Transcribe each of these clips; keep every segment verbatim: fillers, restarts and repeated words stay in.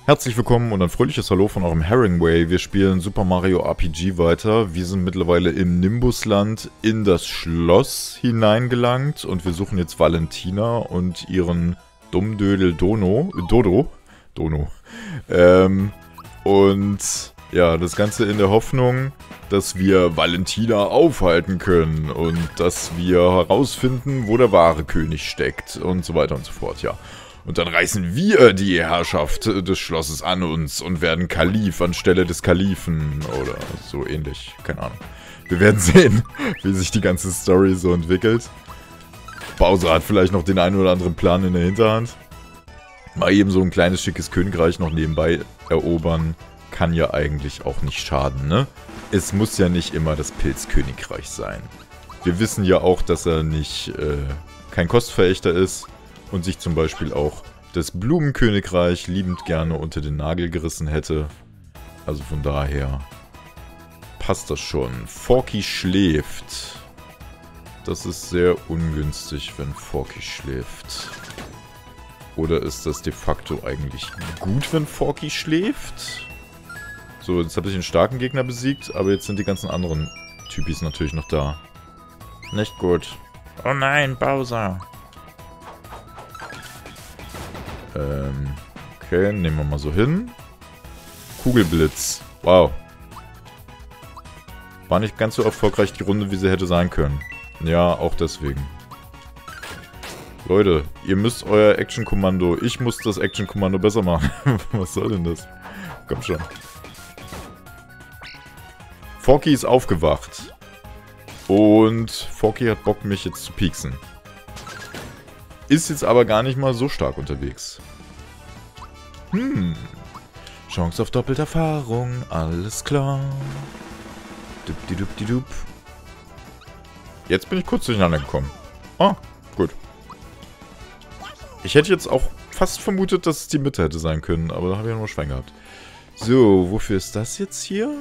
Herzlich willkommen und ein fröhliches Hallo von eurem Herringway. Wir spielen Super Mario R P G weiter. Wir sind mittlerweile im Nimbusland in das Schloss hineingelangt und wir suchen jetzt Valentina und ihren Dummdödel Dono. Dodo. Dono. Ähm, und ja, das Ganze in der Hoffnung, dass wir Valentina aufhalten können und dass wir herausfinden, wo der wahre König steckt und so weiter und so fort, ja. Und dann reißen wir die Herrschaft des Schlosses an uns und werden Kalif anstelle des Kalifen oder so ähnlich. Keine Ahnung. Wir werden sehen, wie sich die ganze Story so entwickelt. Bowser hat vielleicht noch den einen oder anderen Plan in der Hinterhand. Mal eben so ein kleines, schickes Königreich noch nebenbei erobern, kann ja eigentlich auch nicht schaden, ne? Es muss ja nicht immer das Pilzkönigreich sein. Wir wissen ja auch, dass er nicht äh, kein Kostverächter ist. Und sich zum Beispiel auch das Blumenkönigreich liebend gerne unter den Nagel gerissen hätte. Also von daher passt das schon. Forky schläft. Das ist sehr ungünstig, wenn Forky schläft. Oder ist das de facto eigentlich gut, wenn Forky schläft? So, jetzt habe ich einen starken Gegner besiegt, aber jetzt sind die ganzen anderen Typis natürlich noch da. Nicht gut. Oh nein, Bowser. Ähm, okay, nehmen wir mal so hin. Kugelblitz. Wow. War nicht ganz so erfolgreich die Runde, wie sie hätte sein können. Ja, auch deswegen. Leute, ihr müsst euer Action-Kommando. Ich muss das Action-Kommando besser machen. Was soll denn das? Komm schon. Forky ist aufgewacht. Und Forky hat Bock, mich jetzt zu pieksen. Ist jetzt aber gar nicht mal so stark unterwegs. Hm. Chance auf doppelte Erfahrung, alles klar. Dupdidup. Jetzt bin ich kurz durcheinander gekommen. Ah, gut. Ich hätte jetzt auch fast vermutet, dass es die Mitte hätte sein können, aber da habe ich ja nur Schwein gehabt. So, wofür ist das jetzt hier?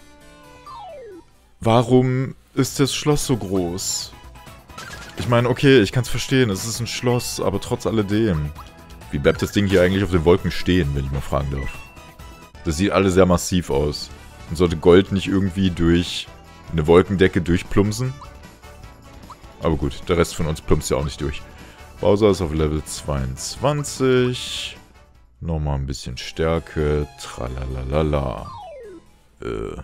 Warum ist das Schloss so groß? Ich meine, okay, ich kann es verstehen, es ist ein Schloss, aber trotz alledem. Wie bleibt das Ding hier eigentlich auf den Wolken stehen, wenn ich mal fragen darf? Das sieht alles sehr massiv aus. Und sollte Gold nicht irgendwie durch eine Wolkendecke durchplumpsen? Aber gut, der Rest von uns plumpst ja auch nicht durch. Bowser ist auf Level zweiundzwanzig. Nochmal ein bisschen Stärke. Tralalala. Äh.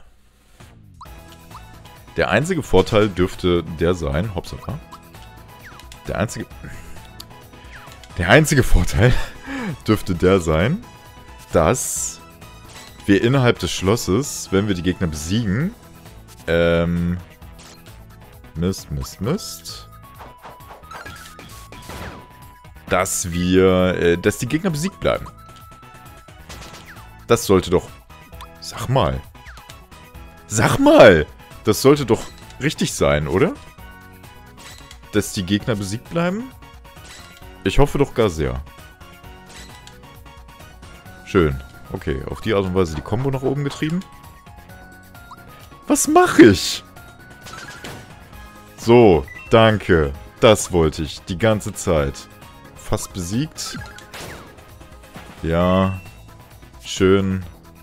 Der einzige Vorteil dürfte der sein... Hopsala. Der einzige... Der einzige Vorteil dürfte der sein, dass wir innerhalb des Schlosses, wenn wir die Gegner besiegen... Ähm... Mist, Mist, Mist... Dass wir... Äh, dass die Gegner besiegt bleiben. Das sollte doch... Sag mal. Sag mal! Das sollte doch richtig sein, oder? Dass die Gegner besiegt bleiben? Ich hoffe doch gar sehr. Schön. Okay, auf die Art und Weise die Combo nach oben getrieben. Was mache ich? So, danke. Das wollte ich die ganze Zeit. Fast besiegt. Ja. Schön.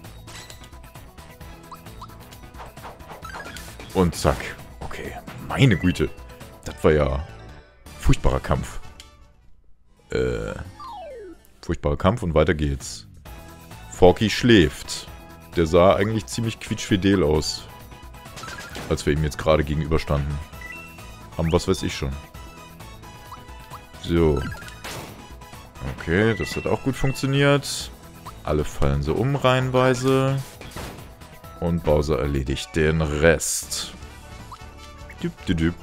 Und zack. Okay. Meine Güte. Das war ja furchtbarer Kampf. Äh. Furchtbarer Kampf und weiter geht's. Forky schläft. Der sah eigentlich ziemlich quietschfidel aus. Als wir ihm jetzt gerade gegenüberstanden. Aber was weiß ich schon. So. Okay, das hat auch gut funktioniert. Alle fallen so um reihenweise. Und Bowser erledigt den Rest. Düp, düp, düp.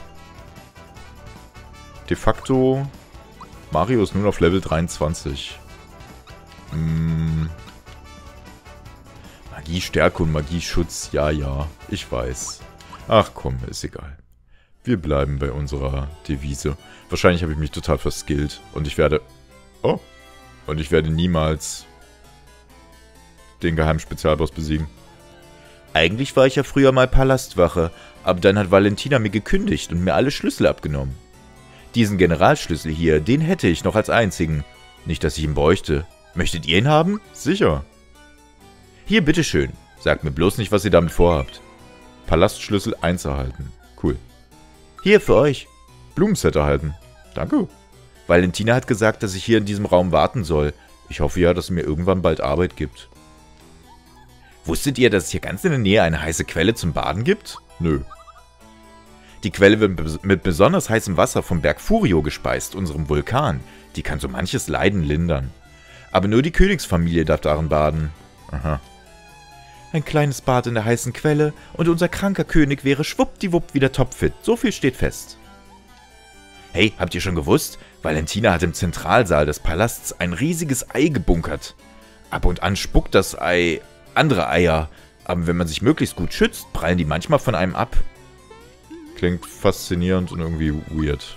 De facto, Mario ist nun auf Level dreiundzwanzig. Hm. Magiestärke und Magieschutz, ja, ja, ich weiß. Ach komm, ist egal. Wir bleiben bei unserer Devise. Wahrscheinlich habe ich mich total verskillt. Und ich werde... Oh. Und ich werde niemals den geheimen Spezialboss besiegen. Eigentlich war ich ja früher mal Palastwache, aber dann hat Valentina mir gekündigt und mir alle Schlüssel abgenommen. Diesen Generalschlüssel hier, den hätte ich noch als einzigen. Nicht, dass ich ihn bräuchte. Möchtet ihr ihn haben? Sicher. Hier, bitteschön. Sagt mir bloß nicht, was ihr damit vorhabt. Palastschlüssel eins erhalten. Cool. Hier, für euch. Blumenset erhalten. Danke. Valentina hat gesagt, dass ich hier in diesem Raum warten soll. Ich hoffe ja, dass es mir irgendwann bald Arbeit gibt. Wusstet ihr, dass es hier ganz in der Nähe eine heiße Quelle zum Baden gibt? Nö. Die Quelle wird mit besonders heißem Wasser vom Berg Furio gespeist, unserem Vulkan. Die kann so manches Leiden lindern. Aber nur die Königsfamilie darf darin baden. Aha. Ein kleines Bad in der heißen Quelle und unser kranker König wäre schwuppdiwupp wieder topfit. So viel steht fest. Hey, habt ihr schon gewusst? Valentina hat im Zentralsaal des Palasts ein riesiges Ei gebunkert. Ab und an spuckt das Ei andere Eier, aber wenn man sich möglichst gut schützt, prallen die manchmal von einem ab. Klingt faszinierend und irgendwie weird.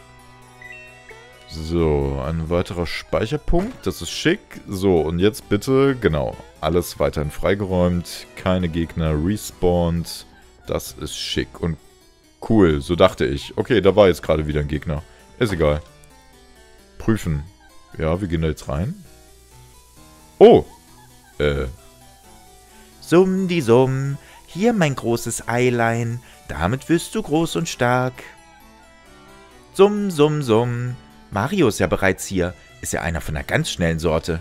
So, ein weiterer Speicherpunkt, das ist schick. So, und jetzt bitte, genau, alles weiterhin freigeräumt, keine Gegner respawned. Das ist schick und cool, so dachte ich. Okay, da war jetzt gerade wieder ein Gegner. Ist egal. Prüfen. Ja, wir gehen da jetzt rein. Oh! Äh. Summ die Summ, hier mein großes Eilein, damit wirst du groß und stark. Summ, summ, summ. Mario ist ja bereits hier. Ist ja einer von einer ganz schnellen Sorte.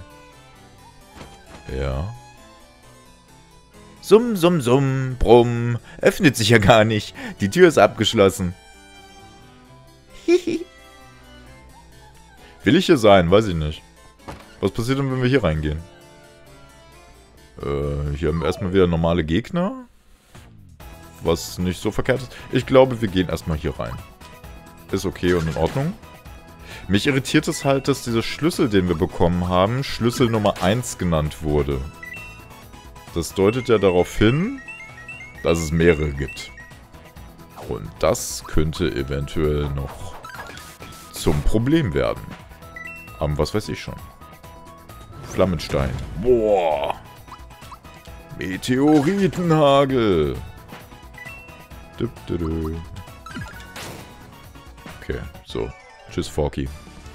Ja. Summ, summ, summ, brumm. Öffnet sich ja gar nicht. Die Tür ist abgeschlossen. Hihi. Will ich hier sein? Weiß ich nicht. Was passiert denn, wenn wir hier reingehen? Äh, hier haben wir erstmal wieder normale Gegner. Was nicht so verkehrt ist. Ich glaube, wir gehen erstmal hier rein. Ist okay und in Ordnung. Mich irritiert es halt, dass dieser Schlüssel, den wir bekommen haben, Schlüssel Nummer eins genannt wurde. Das deutet ja darauf hin, dass es mehrere gibt. Und das könnte eventuell noch zum Problem werden. Aber was weiß ich schon. Flammenstein. Boah. Meteoritenhagel. Okay, so. Tschüss, Forky.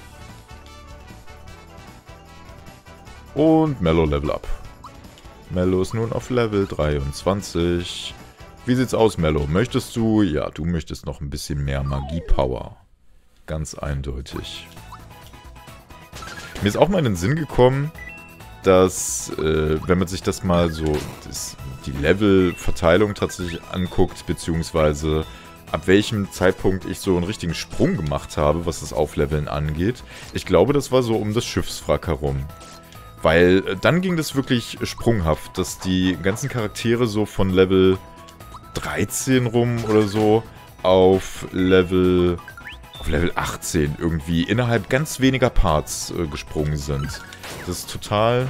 Und Mello Level Up. Mello ist nun auf Level dreiundzwanzig. Wie sieht's aus, Mello? Möchtest du... Ja, du möchtest noch ein bisschen mehr Magie-Power. Ganz eindeutig. Mir ist auch mal in den Sinn gekommen, dass, äh, wenn man sich das mal so... Das, die Levelverteilung tatsächlich anguckt, beziehungsweise... ab welchem Zeitpunkt ich so einen richtigen Sprung gemacht habe, was das Aufleveln angeht. Ich glaube, das war so um das Schiffswrack herum. Weil äh, dann ging das wirklich sprunghaft, dass die ganzen Charaktere so von Level dreizehn rum oder so auf Level, auf Level achtzehn irgendwie innerhalb ganz weniger Parts äh, gesprungen sind. Das ist total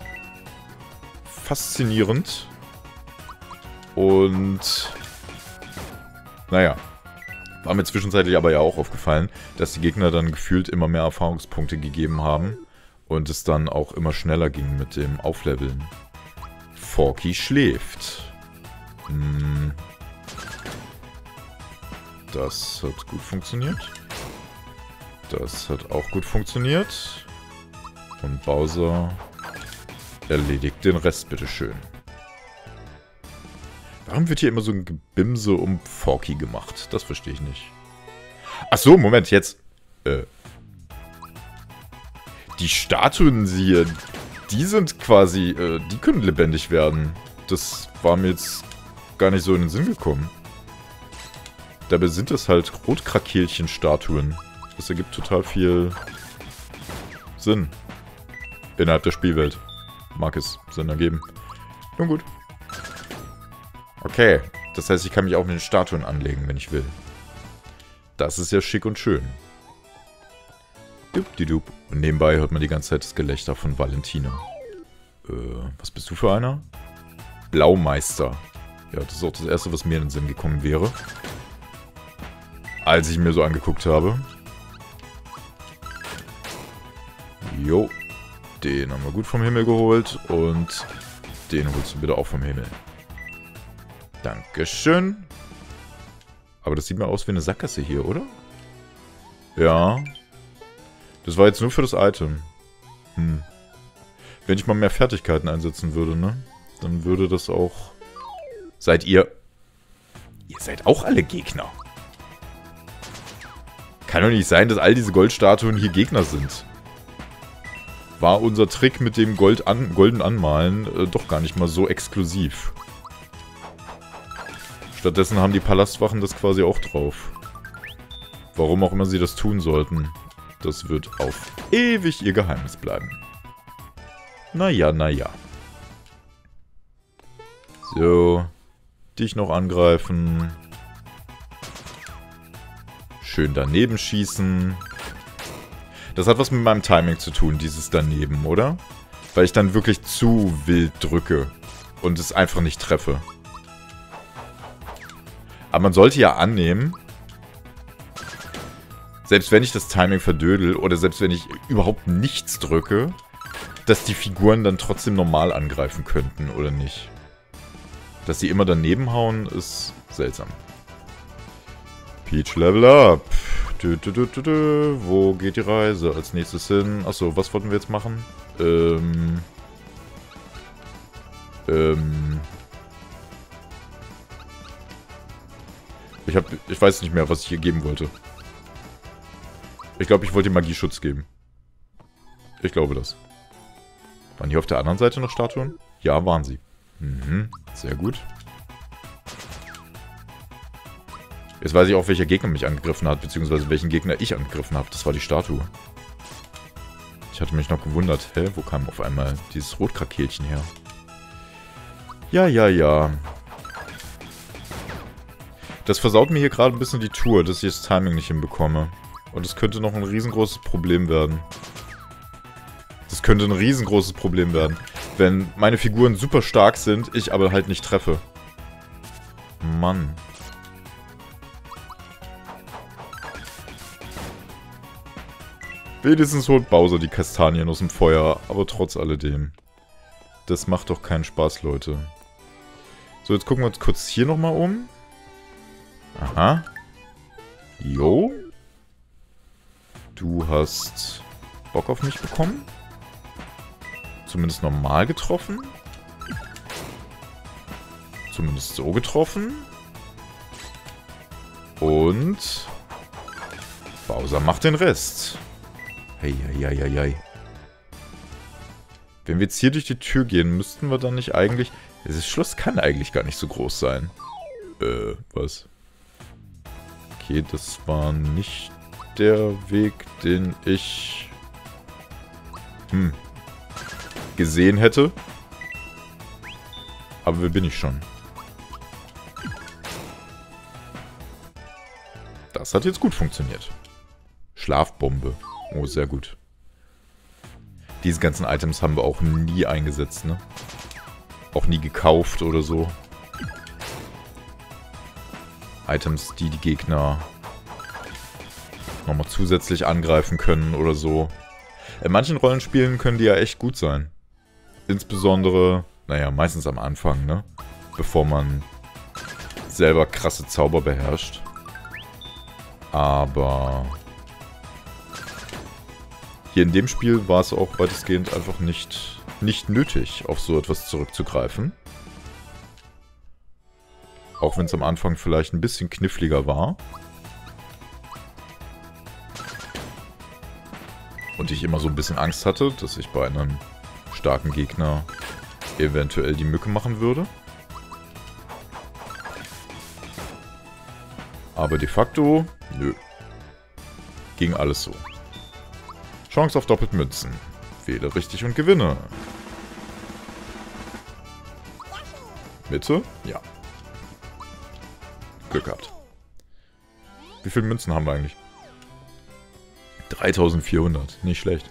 faszinierend. Und... naja, war mir zwischenzeitlich aber ja auch aufgefallen, dass die Gegner dann gefühlt immer mehr Erfahrungspunkte gegeben haben und es dann auch immer schneller ging mit dem Aufleveln. Forky schläft. Hm. Das hat gut funktioniert. Das hat auch gut funktioniert. Und Bowser erledigt den Rest, bitteschön. Warum wird hier immer so ein Gebimse um Forky gemacht? Das verstehe ich nicht. Ach so, Moment, jetzt. Äh. Die Statuen hier, die sind quasi, äh, die können lebendig werden. Das war mir jetzt gar nicht so in den Sinn gekommen. Dabei sind es halt Rotkrakeelchen-Statuen. Das ergibt total viel Sinn. Innerhalb der Spielwelt. Mag es Sinn ergeben. Nun gut. Okay, das heißt, ich kann mich auch mit den Statuen anlegen, wenn ich will. Das ist ja schick und schön. Dupdidup. Und nebenbei hört man die ganze Zeit das Gelächter von Valentina. Äh, was bist du für einer? Blaumeister. Ja, das ist auch das erste, was mir in den Sinn gekommen wäre. Als ich mir so angeguckt habe. Jo. Den haben wir gut vom Himmel geholt. Und den holst du bitte auch vom Himmel. Dankeschön. Aber das sieht mal aus wie eine Sackgasse hier, oder? Ja. Das war jetzt nur für das Item. Hm. Wenn ich mal mehr Fertigkeiten einsetzen würde, ne? Dann würde das auch... Seid ihr... Ihr seid auch alle Gegner. Kann doch nicht sein, dass all diese Goldstatuen hier Gegner sind. War unser Trick mit dem Gold an, golden Anmalen äh, doch gar nicht mal so exklusiv. Stattdessen haben die Palastwachen das quasi auch drauf. Warum auch immer sie das tun sollten. Das wird auf ewig ihr Geheimnis bleiben. Naja, naja. So. Dich noch angreifen. Schön daneben schießen. Das hat was mit meinem Timing zu tun, dieses daneben, oder? Weil ich dann wirklich zu wild drücke und es einfach nicht treffe. Aber man sollte ja annehmen, selbst wenn ich das Timing verdödel oder selbst wenn ich überhaupt nichts drücke, dass die Figuren dann trotzdem normal angreifen könnten, oder nicht? Dass sie immer daneben hauen, ist seltsam. Peach Level Up. Du, du, du, du, du. Wo geht die Reise als nächstes hin? Achso, was wollten wir jetzt machen? Ähm... Ähm... Ich hab... Ich weiß nicht mehr, was ich hier geben wollte. Ich glaube, ich wollte Magieschutz geben. Ich glaube das. Waren hier auf der anderen Seite noch Statuen? Ja, waren sie. Mhm, sehr gut. Jetzt weiß ich auch, welcher Gegner mich angegriffen hat, beziehungsweise welchen Gegner ich angegriffen habe. Das war die Statue. Ich hatte mich noch gewundert, hä, wo kam auf einmal dieses Rotkrakelchen her? Ja, ja, ja. Das versaut mir hier gerade ein bisschen die Tour, dass ich das Timing nicht hinbekomme. Und es könnte noch ein riesengroßes Problem werden. Das könnte ein riesengroßes Problem werden. Wenn meine Figuren super stark sind, ich aber halt nicht treffe. Mann. Wenigstens holt Bowser die Kastanien aus dem Feuer, aber trotz alledem. Das macht doch keinen Spaß, Leute. So, jetzt gucken wir uns kurz hier nochmal um. Aha. Jo. Du hast Bock auf mich bekommen. Zumindest normal getroffen. Zumindest so getroffen. Und Bowser macht den Rest. Heieieiei. Wenn wir jetzt hier durch die Tür gehen, müssten wir dann nicht eigentlich... Das Schloss kann eigentlich gar nicht so groß sein. Äh, was? Okay, das war nicht der Weg, den ich... Hm. gesehen hätte. Aber wer bin ich schon? Das hat jetzt gut funktioniert. Schlafbombe. Oh, sehr gut. Diese ganzen Items haben wir auch nie eingesetzt, ne? Auch nie gekauft oder so. Items, die die Gegner nochmal zusätzlich angreifen können oder so. In manchen Rollenspielen können die ja echt gut sein. Insbesondere, naja, meistens am Anfang, ne? Bevor man selber krasse Zauber beherrscht. Aber hier in dem Spiel war es auch weitestgehend einfach nicht, nicht nötig, auf so etwas zurückzugreifen. Auch wenn es am Anfang vielleicht ein bisschen kniffliger war. Und ich immer so ein bisschen Angst hatte, dass ich bei einem starken Gegner eventuell die Mücke machen würde. Aber de facto, nö. Ging alles so. Chance auf Doppelmünzen. Wähle richtig und gewinne. Mitte? Ja. Glück gehabt. Wie viele Münzen haben wir eigentlich? dreitausendvierhundert. Nicht schlecht.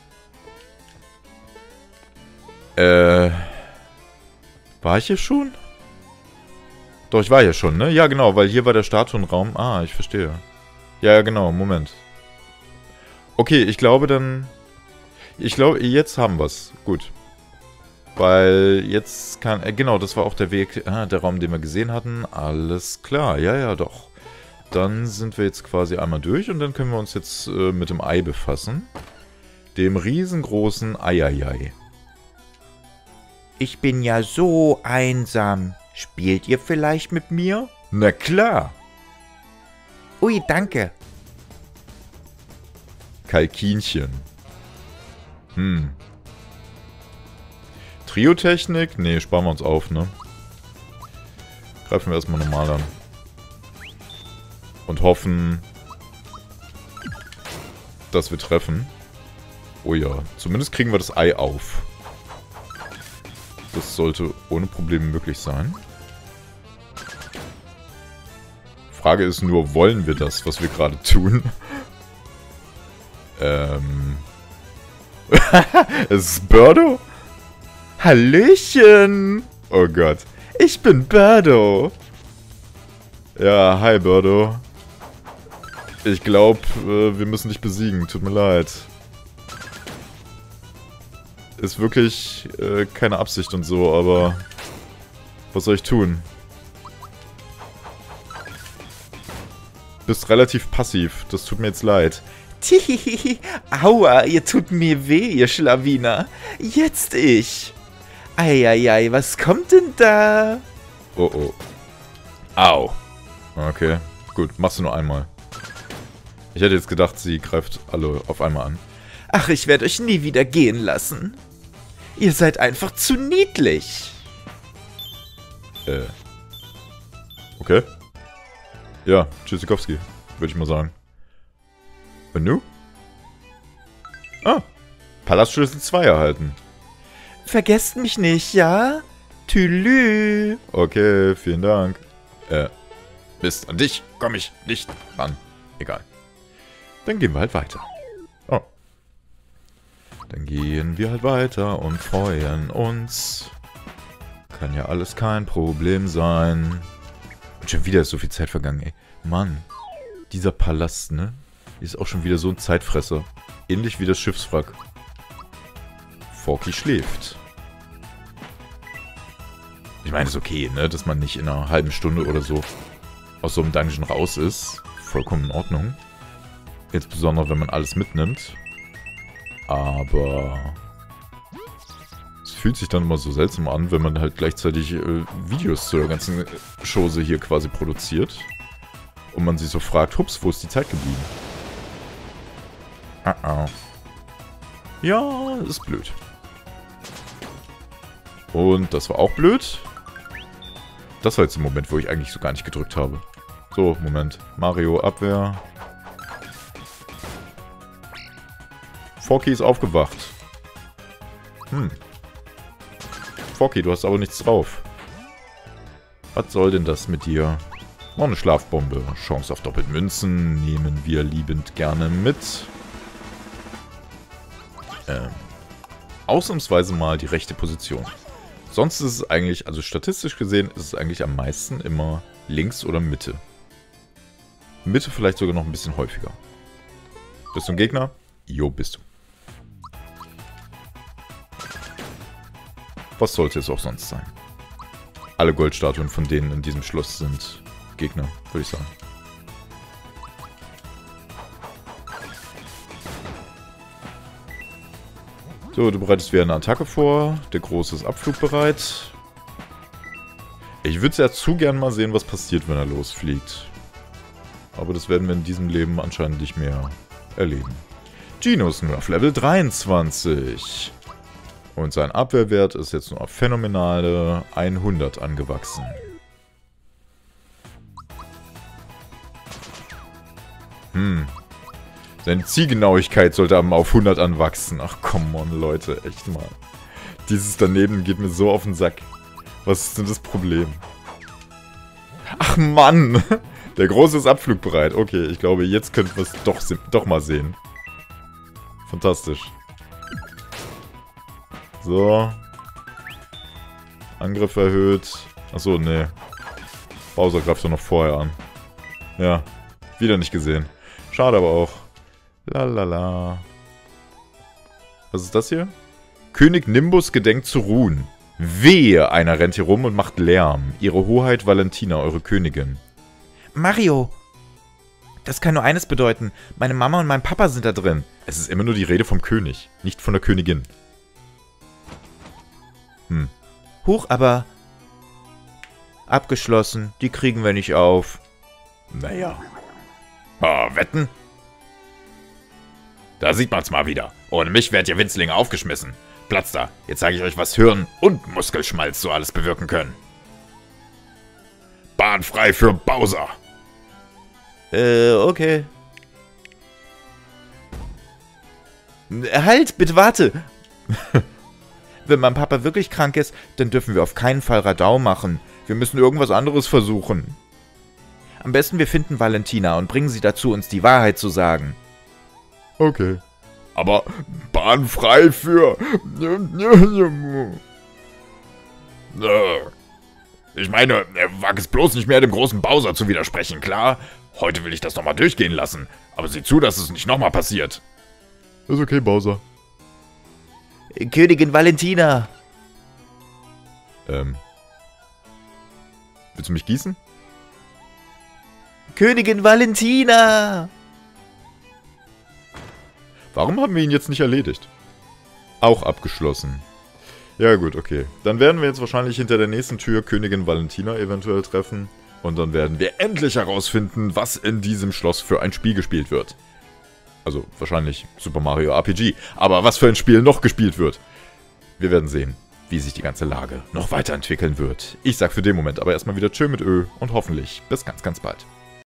Äh. War ich hier schon? Doch, ich war hier schon, ne? Ja, genau, weil hier war der Statuenraum. Ah, ich verstehe. Ja, ja, genau, Moment. Okay, ich glaube dann... Ich glaube, jetzt haben wir es. Gut. Weil jetzt kann... Äh, genau, das war auch der Weg, ah, der Raum, den wir gesehen hatten. Alles klar, ja, ja, doch. Dann sind wir jetzt quasi einmal durch und dann können wir uns jetzt äh, mit dem Ei befassen. Dem riesengroßen Eieiei. Ich bin ja so einsam. Spielt ihr vielleicht mit mir? Na klar. Ui, danke. Kalkinchen. Hm. Trio-Technik? Nee, sparen wir uns auf, ne? Greifen wir erstmal normal an. Und hoffen, dass wir treffen. Oh ja, zumindest kriegen wir das Ei auf. Das sollte ohne Probleme möglich sein. Frage ist nur, wollen wir das, was wir gerade tun? ähm... Es ist Birdo? Hallöchen! Oh Gott. Ich bin Birdo. Ja, hi Birdo. Ich glaube, äh, wir müssen dich besiegen. Tut mir leid. Ist wirklich äh, keine Absicht und so, aber... Was soll ich tun? Bist relativ passiv. Das tut mir jetzt leid. Tihihihi, aua, ihr tut mir weh, ihr Schlawiner. Jetzt ich. Eieiei, was kommt denn da? Oh oh. Au. Okay, gut, machst du nur einmal. Ich hätte jetzt gedacht, sie greift alle auf einmal an. Ach, ich werde euch nie wieder gehen lassen. Ihr seid einfach zu niedlich. Äh. Okay. Ja, Tschüssikowski, würde ich mal sagen. Und nu? Ah, Palastschlüssel zwei erhalten. Vergesst mich nicht, ja? Tülü. Okay, vielen Dank. Äh, Mist, an dich komme ich nicht ran. Egal. Dann gehen wir halt weiter. Oh. Dann gehen wir halt weiter und freuen uns. Kann ja alles kein Problem sein. Und schon wieder ist so viel Zeit vergangen, ey. Mann, dieser Palast, ne? Ist auch schon wieder so ein Zeitfresser. Ähnlich wie das Schiffswrack. Forky schläft. Ich meine, ist okay, ne? Dass man nicht in einer halben Stunde oder so aus so einem Dungeon raus ist. Vollkommen in Ordnung. Insbesondere, wenn man alles mitnimmt. Aber... Es fühlt sich dann immer so seltsam an, wenn man halt gleichzeitig äh, Videos zur ganzen Chose hier quasi produziert. Und man sich so fragt, hups, wo ist die Zeit geblieben? Ah, ah. Ja, ist blöd. Und das war auch blöd. Das war jetzt der Moment, wo ich eigentlich so gar nicht gedrückt habe. So, Moment. Mario, Abwehr. Forky ist aufgewacht. Hm. Forky, du hast aber nichts drauf. Was soll denn das mit dir? Noch eine Schlafbombe. Chance auf Doppelmünzen nehmen wir liebend gerne mit. Ähm, ausnahmsweise mal die rechte Position. Sonst ist es eigentlich, also statistisch gesehen, ist es eigentlich am meisten immer links oder Mitte. Mitte vielleicht sogar noch ein bisschen häufiger. Bist du ein Gegner? Jo, bist du. Was sollte es auch sonst sein? Alle Goldstatuen von denen in diesem Schloss sind Gegner, würde ich sagen. So, du bereitest wieder eine Attacke vor. Der Große ist abflugbereit. Ich würde ja zu gern mal sehen, was passiert, wenn er losfliegt. Aber das werden wir in diesem Leben anscheinend nicht mehr erleben. Gino ist nur auf Level dreiundzwanzig. Und sein Abwehrwert ist jetzt nur auf phänomenale hundert angewachsen. Hm. Seine Zielgenauigkeit sollte aber auf hundert anwachsen. Ach, come on, Leute. Echt mal. Dieses daneben geht mir so auf den Sack. Was ist denn das Problem? Ach, Mann. Der Große ist abflugbereit. Okay, ich glaube, jetzt könnten wir es doch, doch mal sehen. Fantastisch. So. Angriff erhöht. Achso, nee. Bowser greift doch noch vorher an. Ja. Wieder nicht gesehen. Schade aber auch. Lalala. Was ist das hier? König Nimbus gedenkt zu ruhen. Wehe, einer rennt hier rum und macht Lärm. Ihre Hoheit Valentina, eure Königin. Mario! Das kann nur eines bedeuten. Meine Mama und mein Papa sind da drin. Es ist immer nur die Rede vom König, nicht von der Königin. Hm. Huch, aber... Abgeschlossen. Die kriegen wir nicht auf. Naja. Ah, wetten? Da sieht man's mal wieder. Ohne mich wärt ihr Winzlinge aufgeschmissen. Platz da. Jetzt zeige ich euch, was Hirn und Muskelschmalz so alles bewirken können. Bahn frei für Bowser. Äh, okay. Halt, bitte warte. Wenn mein Papa wirklich krank ist, dann dürfen wir auf keinen Fall Radau machen. Wir müssen irgendwas anderes versuchen. Am besten wir finden Valentina und bringen sie dazu, uns die Wahrheit zu sagen. Okay. Aber Bahn frei für... Ich meine, wag es bloß nicht mehr dem großen Bowser zu widersprechen, klar? Heute will ich das nochmal durchgehen lassen. Aber sieh zu, dass es nicht nochmal passiert. Ist okay, Bowser. Königin Valentina. Ähm... Willst du mich gießen? Königin Valentina! Warum haben wir ihn jetzt nicht erledigt? Auch abgeschlossen. Ja gut, okay. Dann werden wir jetzt wahrscheinlich hinter der nächsten Tür Königin Valentina eventuell treffen. Und dann werden wir endlich herausfinden, was in diesem Schloss für ein Spiel gespielt wird. Also wahrscheinlich Super Mario R P G. Aber was für ein Spiel noch gespielt wird. Wir werden sehen, wie sich die ganze Lage noch weiterentwickeln wird. Ich sag für den Moment aber erstmal wieder Tschö mit Ö und hoffentlich bis ganz, ganz bald.